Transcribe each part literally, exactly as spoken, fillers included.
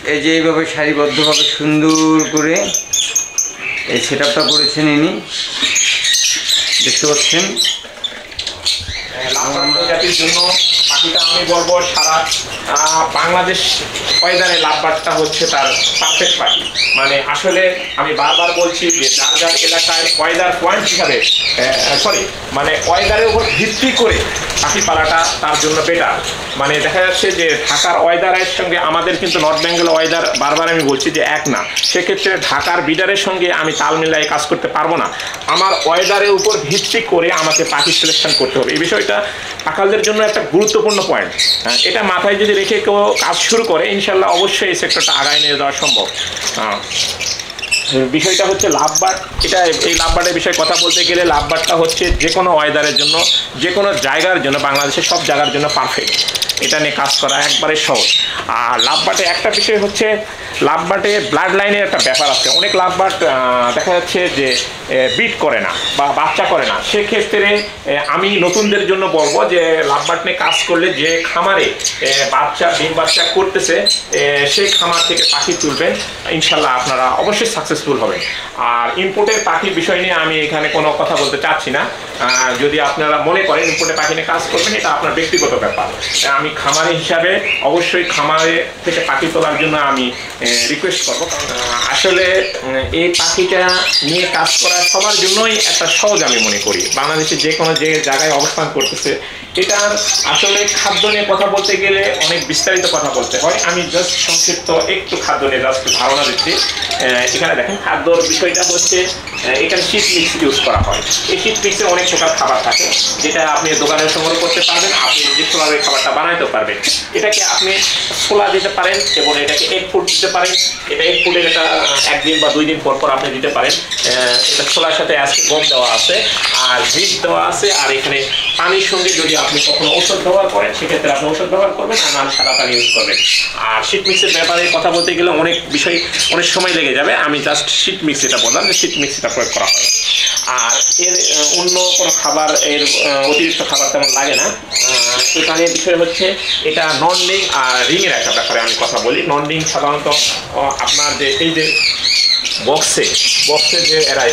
এই যে এইভাবে সারিবদ্ধভাবে সুন্দর করে এই সেট আপটা করেছেন ইনি, দেখতে পাচ্ছেন। লাভবার্ড প্রজাতির জন্য পাখিটা আমি বলবো সারা বাংলাদেশ ওয়েদারে লাভবার্ডটা হচ্ছে তার পারফেক্ট পাখি। মানে আসলে আমি বারবার বলছি যে যার যার এলাকায় ওয়েদার পয়েন্ট হিসাবে সরি মানে ওয়েদারের উপর ভিত্তি করে পাখি পালাটা তার জন্য বেটার। মানে দেখা যাচ্ছে যে ঢাকার ওয়েদারের সঙ্গে আমাদের কিন্তু নর্থ বেঙ্গল ওয়েদার বারবার আমি বলছি যে এক না, সেক্ষেত্রে ঢাকার বিডারের সঙ্গে আমি তাল মিলাই কাজ করতে পারবো না। আমার ওয়েদারের উপর ভিত্তি করে আমাকে পাখি সিলেকশন করতে হবে। এই বিষয়টা পাখালদের জন্য একটা গুরুত্বপূর্ণ পয়েন্ট। এটা মাথায় যদি রেখে কেউ কাজ শুরু করে ইনশাল্লাহ অবশ্যই এই সেক্টরটা আগায় নিয়ে যাওয়া সম্ভব। বিষয়টা হচ্ছে লাভবার্ড, এটা এই লাভবার্ডের বিষয়ে কথা বলতে গেলে লাভবার্ডটা হচ্ছে যে কোনো ওয়েদারের জন্য যে কোনো জায়গার জন্য বাংলাদেশের সব জায়গার জন্য পারফেক্ট। এটা নিয়ে কাজ করা একবারে সহজ। আর লাভবার্ডে একটা বিষয় হচ্ছে লাভবার্ডে ব্লাড লাইনের একটা ব্যাপার আছে। অনেক লাভবার্ড দেখা যাচ্ছে যে বিট করে না বা বাচ্চা করে না, সেক্ষেত্রে আমি নতুনদের জন্য বলবো যে লাভবার্ড নিয়ে কাজ করলে যে খামারে বাচ্চা ডিম বাচ্চা করতেছে সেই খামার থেকে পাখি তুলবেন, ইনশাল্লাহ আপনারা অবশ্যই সাকসেসফুল হবেন। আর ইনপুটের পাখির বিষয় নিয়ে আমি এখানে কোনো কথা বলতে চাচ্ছি না। যদি আপনারা মনে করেন ইনপুটের পাখি নিয়ে কাজ করবেন এটা আপনার ব্যক্তিগত ব্যাপার। আমি খামারি হিসাবে অবশ্যই খামারে থেকে পাখি তোলার জন্য আমি রিকোয়েস্ট করবো। আসলে এই পাখিটা নিয়ে কাজ করা সবার জন্যই একটা সহজ আমি মনে করি। বাংলাদেশে যে কোনো যে জায়গায় অবস্থান করতেছে এটার আসলে খাদ্য নিয়ে কথা বলতে গেলে অনেক বিস্তারিত কথা বলতে হয়। আমি জাস্ট সংক্ষিপ্ত একটু খাদ্য নিয়ে জাস্ট ধারণা দিচ্ছি। এখানে দেখেন খাদ্যর বিষয়টা হচ্ছে এখানে শীত মিক্স ইউজ করা হয়। এই শীত মিক্সে অনেক প্রকার খাবার থাকে যেটা আপনি দোকানে সংগ্রহ করতে পারবেন, আপনি নিজস্বভাবে খাবারটা বানাইতে পারবেন। এটাকে আপনি ছোলা দিতে পারেন এবং এটাকে এগ ফুড দিতে পারেন। এটা এগ ফুডের এটা একদিন বা দুই দিন পর পর আপনি দিতে পারেন। এটা ছোলার সাথে আজকে গম দেওয়া আছে আর ভিট দেওয়া আছে। আর এখানে পানির সঙ্গে যদি আপনি কখনো ঔষধ ব্যবহার করেন সেক্ষেত্রে আপনি ঔষধ ব্যবহার করবেন, আর নাহলে সাদা পানি ইউজ করবেন। আর শীত মিক্সের ব্যাপারে কথা বলতে গেলে অনেক বিষয় অনেক সময় লেগে যাবে। আমি জাস্ট শীত মিক্স এটা বললাম যে শীত মিক্স এটা প্রয়োগ করা হয়। আর এর অন্য কোনো খাবার এর অতিরিক্ত খাবার তেমন লাগে না। এখানে বিষয় হচ্ছে এটা নন রিং আর রিংয়ের একটা ব্যাপারে আমি কথা বলি। নন রিং সাধারণত আপনার যে এই যে বক্সে বক্সে যে এরা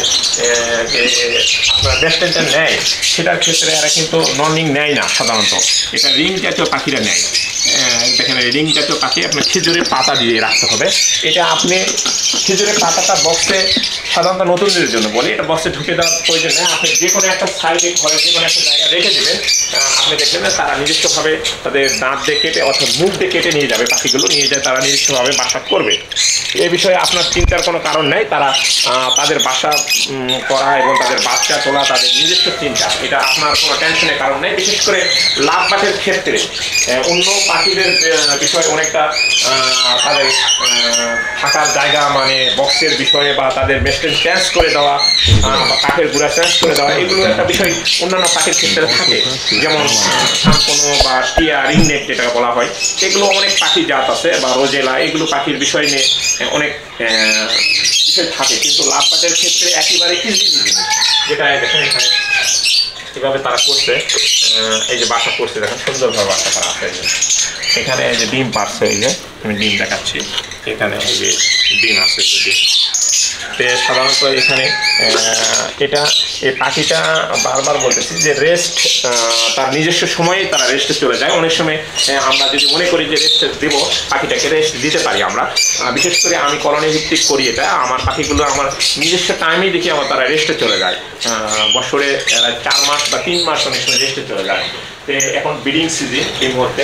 আপনার রেস্টুরেন্টটা নেয় সেটার ক্ষেত্রে এরা কিন্তু নন রিং নেয় না সাধারণত, এটা রিং জাতীয় পাখিরা নেয়। দেখেন রিং জাতীয় পাখি আপনার খেজুরের পাতা দিয়ে রাখতে হবে। এটা আপনি খেজুরের পাতাটা বক্সে সাধারণত নতুনদের জন্য বলি, এটা বক্সে ঢুকে দেওয়ার প্রয়োজন নেই। আপনি যে কোনো একটা সাইডে ঘরে যে কোনো একটা জায়গায় রেখে দেবেন, আপনি দেখবেন না তারা নিজস্বভাবে তাদের দাঁত দিয়ে কেটে অথবা মুখ দিয়ে কেটে নিয়ে যাবে, পাখিগুলো নিয়ে যায় তারা নিজস্বভাবে বাসা করবে। এ বিষয়ে আপনার চিন্তার কোনো কারণ নেই। তারা তাদের বাসা করা এবং তাদের বাচ্চা তোলা তাদের নিজস্ব চিন্তা, এটা আপনার কোনো টেনশনের কারণ নেই। বিশেষ করে লাভবার্ডের ক্ষেত্রে অন্য পাখিদের বিষয়ে অনেকটা তাদের থাকার জায়গা মানে বক্সের বিষয়ে বা তাদের মেশিন চেঞ্জ করে দেওয়া বা কাঠের গুঁড়া চেঞ্জ করে দেওয়া এগুলো একটা বিষয় অন্যান্য পাখির ক্ষেত্রে থাকে। যেমন শান্তনু বা টিয়া রিংনেক যেটা বলা হয়, এগুলো অনেক পাখি জাত আছে বা রোজেলা, এগুলো পাখির বিষয় নিয়ে অনেক বিষয় থাকে। কিন্তু লাভবার্ডের ক্ষেত্রে একেবারে ইজি জিনিস যেটা দেখেন এখানে কীভাবে তারা করছে, এই যে বাসা করছে দেখেন সুন্দরভাবে বাসা করা আছে। এখানে এই যে ডিম পারছে, এই যে আমি ডিম দেখাচ্ছি, এখানে এই যে ডিম আছে ডিম। সাধারণত এখানে এটা এই পাখিটা বারবার বলতেছি যে রেস্ট তার নিজস্ব সময়ে তারা রেস্টে চলে যায়। অনেক সময় আমরা যদি মনে করি যে রেস্ট দেবো পাখিটাকে রেস্ট দিতে পারি আমরা। বিশেষ করে আমি কলোনি ভিত্তিক করি এটা, আমার পাখিগুলো আমার নিজস্ব টাইমেই দেখি আমার তারা রেস্টে চলে যায়। বছরে চার মাস বা তিন মাস অনেক সময় রেস্টে চলে যায়। তো এখন ব্রিডিং সিজন এই মুহূর্তে,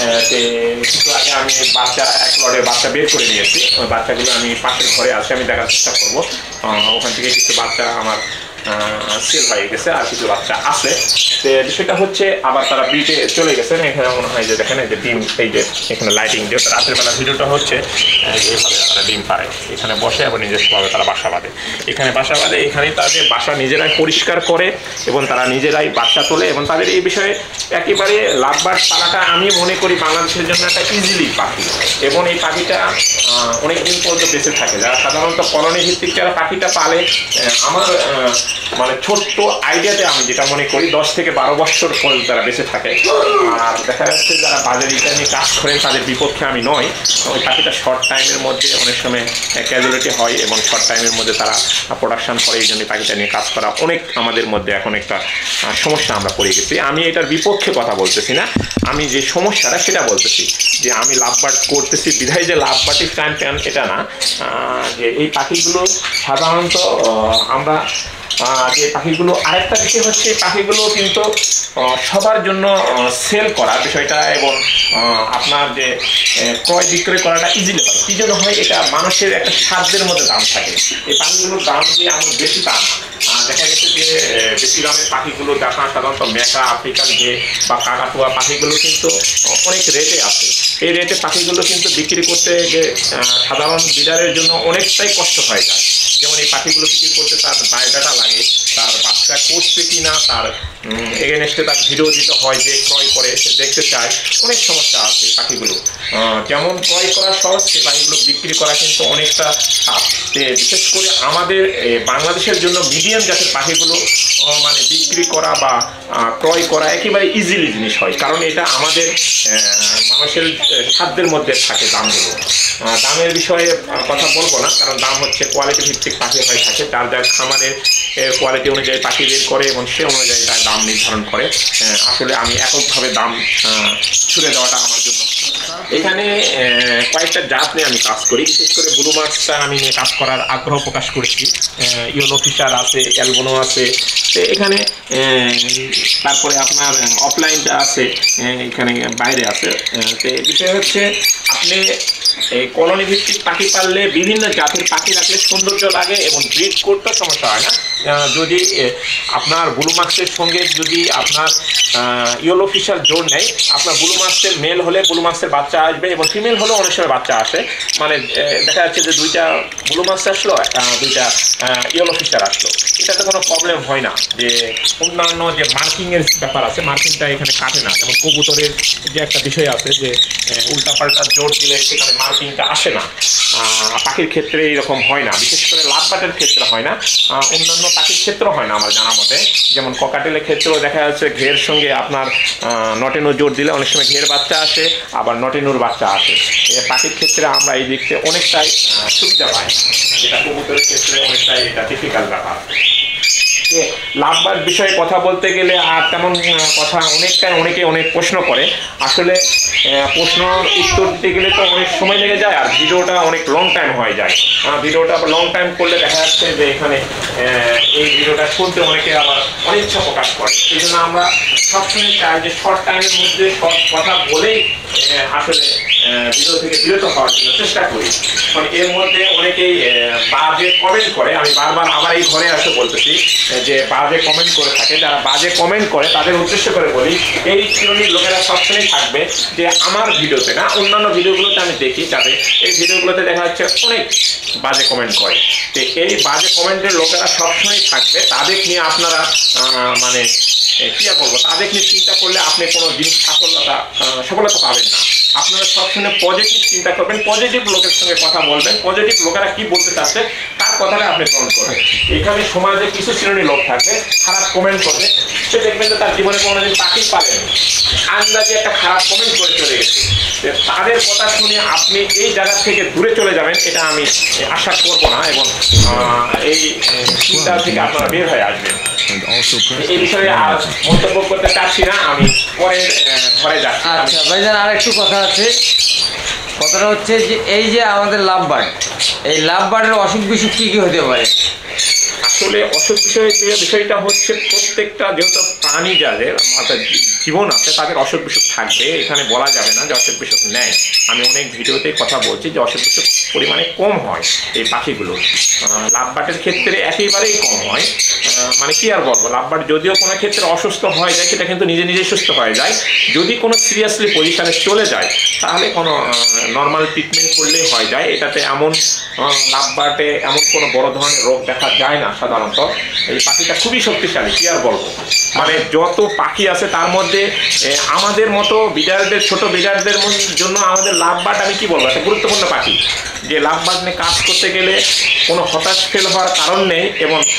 কিছু আগে আমি বাচ্চা এক লটের বাচ্চা বের করে নিয়েছি। ওই বাচ্চাগুলো আমি পাশের ঘরে আসে আমি দেখার চেষ্টা করবো। ওখান থেকে কিছু বাচ্চা আমার সেল হয়ে গেছে আর কিছু বাচ্চা আছে। তো বিষয়টা হচ্ছে আবার তারা বিটে চলে গেছেন। এখানে মনে হয় যে দেখেন এই যে ডিম, এই যে এখানে লাইটিং যেহেতু রাতের বেলা ভিডিওটা হচ্ছে এইভাবে তারা ডিম পারে, এখানে বসে এবং নিজস্বভাবে তারা বাসা বাঁধে। এখানে বাসা বাঁধে, এখানেই তাদের বাসা নিজেরাই পরিষ্কার করে এবং তারা নিজেরাই বাচ্চা তোলে এবং তাদের এই বিষয়ে একেবারে লাভবার্ড পালাটা আমি মনে করি বাংলাদেশের জন্য একটা ইজিলি পাখি এবং এই পাখিটা অনেক দিন পর্যন্ত বেঁচে থাকে। যারা সাধারণত কলোনি ভিত্তিক যারা পাখিটা পালে, আমার মানে ছোট্ট আইডিয়াতে আমি যেটা মনে করি দশ থেকে বারো বছর পর্যন্ত তারা বেঁচে থাকে। আর দেখা যাচ্ছে যারা বাজারে এটা নিয়ে কাজ করেন তাদের বিপক্ষে আমি নয়। ওই পাখিটা শর্ট টাইমের মধ্যে অনেক সময় ক্যাজুয়ালিটি হয় এবং শর্ট টাইমের মধ্যে তারা প্রোডাকশন করে, এই জন্য পাখিটা নিয়ে কাজ করা অনেক আমাদের মধ্যে এখন একটা সমস্যা আমরা পড়ে গেছি। আমি এটার বিপক্ষে কথা বলতেছি না, আমি যে সমস্যাটা সেটা বলতেছি যে আমি লাভবার্ড করতেছি বিধায় যে লাভবার্ডই চ্যাম্পিয়ন এটা না। যে এই পাখিগুলো সাধারণত আমরা যে পাখিগুলো আরেকটা বিষয় হচ্ছে এই পাখিগুলো কিন্তু সবার জন্য সেল করা বিষয়টা এবং আপনার যে ক্রয় বিক্রয় করাটা ইজিলি হয়। কী জন্য হয়? এটা মানুষের একটা সাধ্যের মধ্যে দাম থাকে। এই পাখিগুলোর দাম যে আমার বেশি তা না। দেখা গেছে যে বেশি দামের পাখিগুলো দেখা সাধারণত মেকা, আফ্রিকান ঘে বা কাকাতুয়া পাখিগুলো কিন্তু অনেক রেটে আছে। এই রেটে পাখিগুলো কিন্তু বিক্রি করতে যে সাধারণ বিডারের জন্য অনেকটাই কষ্ট হয়ে যায়। যেমন এই পাখিগুলো বিক্রি করতে তার বায়োডাটা লাগে, তার বাচ্চা করছে কি না তার এগেনস্টে তার ভিডিও দিতে হয়, যে ক্রয় করে সে দেখতে চায়। অনেক সমস্যা আছে পাখিগুলো, যেমন ক্রয় করা সহজ, সে পাখিগুলো বিক্রি করা কিন্তু অনেকটা টাফ। বিশেষ করে আমাদের বাংলাদেশের জন্য মিডিয়াম জাতের পাখিগুলো মানে বিক্রি করা বা ক্রয় করা একেবারে ইজিলি জিনিস হয়, কারণ এটা আমাদের মানুষের খাদ্যের মধ্যে থাকে। দামগুলো দামের বিষয়ে কথা বলবো না, কারণ দাম হচ্ছে কোয়ালিটি ভিত্তিক পাখি হয়ে থাকে। যার যার খামারের কোয়ালিটি অনুযায়ী পাখি বের করে এবং সে অনুযায়ী তার দাম নির্ধারণ করে। আসলে আমি এককভাবে দাম ছুড়ে দেওয়াটা আমার জন্য। এখানে কয়েকটা জাত নিয়ে আমি কাজ করি, বিশেষ করে ব্লু মার্কসটা আমি নিয়ে কাজ করার আগ্রহ প্রকাশ করেছি। ইয়েলো ফিশার আছে, অ্যালবোনো আছে, তো এখানে তারপরে আপনার অফলাইনটা আছে, এখানে বাইরে আছে। তো বিষয় হচ্ছে আপনি এই কলোনি ভিত্তিক পাখি পাললে বিভিন্ন জাতের পাখি রাখলে সৌন্দর্য লাগে এবং ব্রিড করতে সমস্যা হয় না। যদি আপনার ব্লু মার্কসের সঙ্গে যদি আপনার ইয়েলো ফিশার জোর নেই, আপনার ব্লু মার্কসের মেল হলে ব্লু মার্কসের বাচ্চা আসবে এবং ফিমেল হলেও অনেক সময় বাচ্চা আসে। মানে দেখা যাচ্ছে যে দুইটা ব্লু মার্কস আসলো, দুইটা ইয়েলো ফিশার আসলো, এটাতে কোনো প্রবলেম হয় না। যে অন্যান্য যে মার্কিংয়ের ব্যাপার আছে, মার্কিংটা এখানে কাটে না। যেমন কবুতরের যে একটা বিষয় আছে যে উল্টাপাল্টা জোর দিলে সেখানে মার্কিংটা আসে না, পাখির ক্ষেত্রে এইরকম হয় না। বিশেষ করে লাভবার্ডের ক্ষেত্রে হয় না, অন্যান্য পাখির ক্ষেত্রেও হয় না আমার জানা মতে। যেমন ককাটেলের ক্ষেত্রেও দেখা যাচ্ছে ঘের সঙ্গে আপনার নটেনুর জোর দিলে অনেক সময় ঘের বাচ্চা আসে, আবার নটেনুর বাচ্চা আসে। পাখির ক্ষেত্রে আমরা এই দিক থেকে অনেকটাই সুবিধা পাই, যেটা কবুতরের ক্ষেত্রে অনেকটাই এটা ডিফিকাল্ট ব্যাপার। লাভবার্ড বিষয়ে কথা বলতে গেলে আর তেমন কথা অনেকটাই অনেকে অনেক প্রশ্ন করে। আসলে প্রশ্ন উত্তর দিতে গেলে তো অনেক সময় লেগে যায়, আর ভিডিওটা অনেক লং টাইম হয়ে যায়। ভিডিওটা লং টাইম করলে দেখা যাচ্ছে যে এখানে এই ভিডিওটা শুনতে অনেকে আবার অনিচ্ছা প্রকাশ করে। এই জন্য আমরা সবসময় চাই যে শর্ট টাইমের মধ্যে শর্ট কথা বলেই আসলে ভিডিও থেকে বিরত হওয়ার জন্য চেষ্টা করি। মানে এর মধ্যে অনেকেই বাজে কমেন্ট করে, আমি বারবার আবার এই ঘরে আসে বলতেছি যে বাজে কমেন্ট করে থাকে। যারা বাজে কমেন্ট করে তাদের উদ্দেশ্য করে বলি, এই শ্রেণীর লোকেরা সবসময় থাকবে যে আমার ভিডিওতে না, অন্যান্য ভিডিওগুলোতে আমি দেখি যাদের এই ভিডিওগুলোতে দেখা যাচ্ছে অনেক বাজে কমেন্ট করে। তো এই বাজে কমেন্টের লোকেরা সবসময় থাকবে, তাদের নিয়ে আপনারা মানে কী বলবো, তাদের নিয়ে চিন্তা করলে আপনি কোনো জিনিস সফলতা সফলতা পাবেন না। আপনারা সবসময় পজিটিভ চিন্তা করবেন, পজিটিভ লোকের সঙ্গে কথা বলবেন, পজিটিভ লোকেরা কি বলতে চাচ্ছে তার কথাটা আপনি গ্রহণ করবেন। এখানে সমাজে কিছু শ্রেণীর লোক থাকবে খারাপ কমেন্ট করবে, সে দেখবেন যে তার জীবনে কোনোদিন পাখি পারেনি, আন্দাজে একটা খারাপ কমেন্ট করে চলে গেছে। তাদের কথা শুনে আপনি এই জায়গা থেকে দূরে চলে যাবেন এটা আমি আশা করব না, এবং এই চিন্তা থেকে আপনারা বের হয়ে আসবেন। এই বিষয়ে আর মন্তব্য করতে চাচ্ছি না, আমি পরে ঘরে যাচ্ছি। আচ্ছা ভাইজান, আর একটু কথা আছে। কথাটা হচ্ছে যে এই যে আমাদের লাভবার্ড, এই লাভবার্ডের অসুখ বিসুখ কী কী হতে পারে? আসলে অসুখ বিষয় বিষয়টা হচ্ছে প্রত্যেকটা যেহেতু প্রাণী যাদের মাথায় জীবন আছে তাদের অসুখ বিসুখ থাকবে, এখানে বলা যাবে না যে অসুখ বিসুখ নেয়। আমি অনেক ভিডিওতেই কথা বলছি যে অসুখ বিসুখ পরিমাণে কম হয় এই পাখিগুলো, লাভবার্ডের ক্ষেত্রে একেবারেই কম হয়। মানে কি আর বলবো, লাভবার্ড যদিও কোনো ক্ষেত্রে অসুস্থ হয়ে যায় সেটা কিন্তু নিজে নিজেই সুস্থ হয়ে যায়। যদি কোনো সিরিয়াসলি পজিশানে চলে যায় তাহলে কোনো নর্মাল ট্রিটমেন্ট করলেই হয়ে যায়। এটাতে এমন লাভবার্ডে এমন কোনো বড় ধরনের রোগ দেখা যায় না সাধারণত। এই পাখিটা খুবই শক্তিশালী, কি আর বলবো। মানে যত পাখি আছে তার মধ্যে আমাদের মতো বিডারদের ছোট বিডারদের জন্য আমাদের লাভবার্ড আমি কি বলবো একটা গুরুত্বপূর্ণ পাখি, যে লাভবার্ড নিয়ে কাজ করতে গেলে কোনো হতাশ ফেল হওয়ার কারণ নেই এবং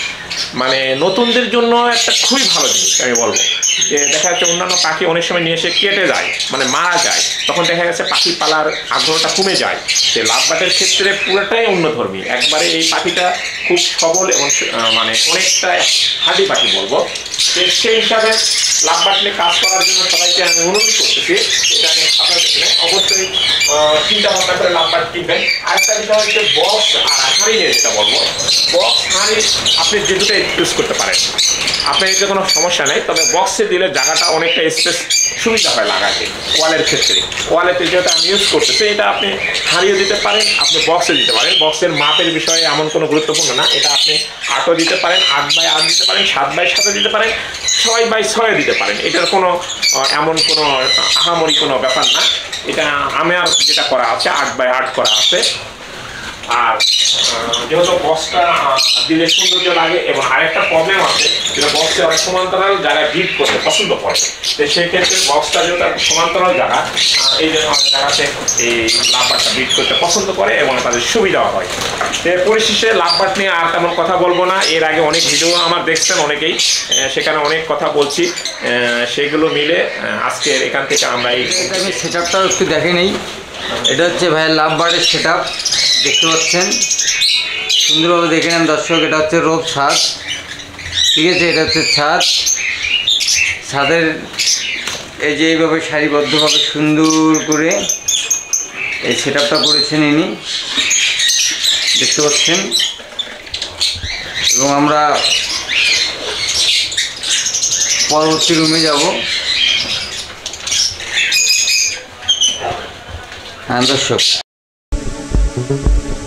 মানে নতুনদের জন্য একটা খুবই ভালো জিনিস আমি বলবো। যে দেখা যাচ্ছে অন্যান্য পাখি অনেক সময় নিয়ে এসে কেটে যায়, মানে মারা যায়, তখন দেখা যাচ্ছে পাখি পালার আগ্রহটা কমে যায়। সে লাভবার্ডের ক্ষেত্রে পুরোটাই অন্যধর্মী, একবারে এই পাখিটা খুব সবল এবং মানে অনেকটা হাঁটি পাখি বলবো। সেই হিসাবে লাভবার্ড নিয়ে কাজ করার জন্য সবাইকে আমি অনুরোধ করতেছি, এটা নিয়ে আপনার ক্ষেত্রে অবশ্যই চিন্তা ভাবনা করে লাভবার্ড কিনবেন। আরেকটা বিষয় হচ্ছে বক্স আর হাঁড়ি নিয়ে যেটা বলবো, বক্স হাঁড়ি আপনি যে দুটো ইউজ করতে পারেন, আপনার এতে কোনো সমস্যা নেই। তবে বক্সে দিলে জায়গাটা অনেকটা স্পেস সুবিধা হয় লাগাতে, ওয়ালের ক্ষেত্রে। ওয়ালেতে যেটা আমি ইউজ করতেছি, এটা আপনি হাঁড়িও দিতে পারেন, আপনি বক্সে দিতে পারেন। বক্সের মাপের বিষয়ে এমন কোনো গুরুত্বপূর্ণ না, এটা আপনি আটও দিতে পারেন, আট বাই আট দিতে পারেন, সাত বাই সাতও দিতে পারেন, ছয় বাই ছয় দিতে পারেন। এটার কোনো এমন কোনো আহামরি কোনো ব্যাপার না। এটা আমার যেটা করা আছে আট বাই আট করা আছে। আর যেহেতু বক্সটা দিলে সৌন্দর্য লাগে, এবং আরেকটা প্রবলেম আছে যেটা বক্সে অনেক সমান্তরাল জায়গায় বিট করতে পছন্দ করে, তো সেই ক্ষেত্রে বক্সটা যেহেতু একটা সমান্তরাল জায়গা, এই জন্য অনেক জায়গাতে এই লাভবার্ডটা বিট করতে পছন্দ করে এবং তাদের সুবিধাও হয়। তো পরিশেষে লাভবার্ড নিয়ে আর তেমন কথা বলবো না। এর আগে অনেক ভিডিও আমার দেখছেন অনেকেই, সেখানে অনেক কথা বলছি, সেগুলো মিলে আজকে এখান থেকে আমরা এই সেটআপটাও একটু দেখে নেই। এটা হচ্ছে ভাইয়ের লাভবার্ডের সেটআপ, দেখতে পাচ্ছেন সুন্দরভাবে দেখে নেন দর্শক। এটা হচ্ছে রোপ ছাদ, ঠিক আছে, এটা হচ্ছে ছাদ। ছাদের এই যে এইভাবে সারিবদ্ধভাবে সুন্দর করে এই সেটআপটা করেছেন ইনি, দেখতে পাচ্ছেন। এবং আমরা পরবর্তী রুমে যাব। হ্যাঁ দর্শক,